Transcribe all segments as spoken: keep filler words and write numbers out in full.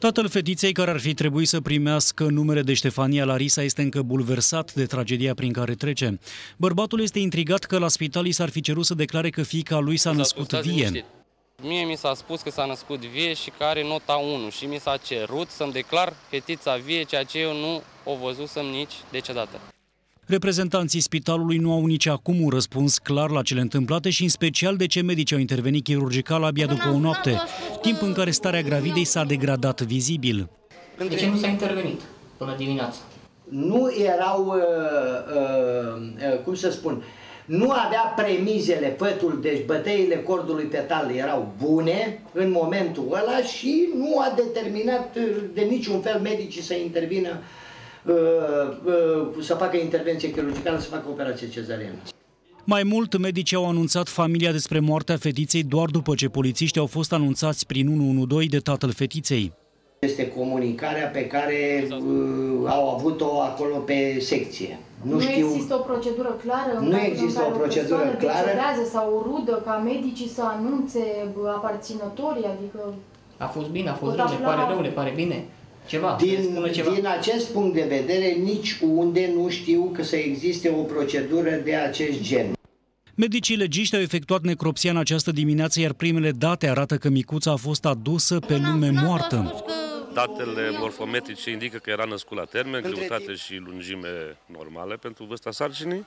Tatăl fetiței, care ar fi trebuit să primească numele de Ștefania Larisa, este încă bulversat de tragedia prin care trece. Bărbatul este intrigat că la spital i s-ar fi cerut să declare că fiica lui s-a născut vie. Mie mi s-a spus că s-a născut vie și că are nota unu și mi s-a cerut să-mi declar fetița vie, ceea ce eu nu o văzusem nici decedată. Reprezentanții spitalului nu au nici acum un răspuns clar la cele întâmplate și în special de ce medicii au intervenit chirurgical abia după o noapte, timp în care starea gravidei s-a degradat vizibil. De ce nu s-a intervenit până dimineața? Nu erau, uh, uh, cum să spun, nu avea premizele fătul, deci bătăile cordului fetal erau bune în momentul ăla și nu a determinat de niciun fel medicii să intervină, uh, uh, să facă intervenție chirurgicală, să facă operație cezariană. Mai mult, medicii au anunțat familia despre moartea fetiței doar după ce polițiștii au fost anunțați prin unu unu doi de tatăl fetiței. Este comunicarea pe care uh, au avut-o acolo pe secție. Nu, nu știu, există o procedură clară? Nu există o procedură clară. Sau o rudă ca medicii să anunțe aparținătorii, adică... A fost bine, a fost rău, le pare rău, le pare bine? Ceva, din, ceva. din acest punct de vedere, nici unde nu știu că să existe o procedură de acest gen. Medicii legiști au efectuat necropsia în această dimineață, iar primele date arată că micuța a fost adusă pe lume moartă. Datele morfometrice indică că era născut la termen, greutate și lungime normale pentru vârsta sarcinii.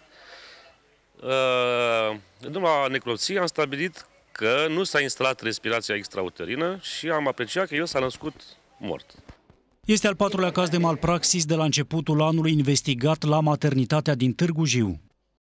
În urma necropsiei am stabilit că nu s-a instalat respirația extrauterină și am apreciat că el s-a născut mort. Este al patrulea caz de malpraxis de la începutul anului investigat la maternitatea din Târgu Jiu.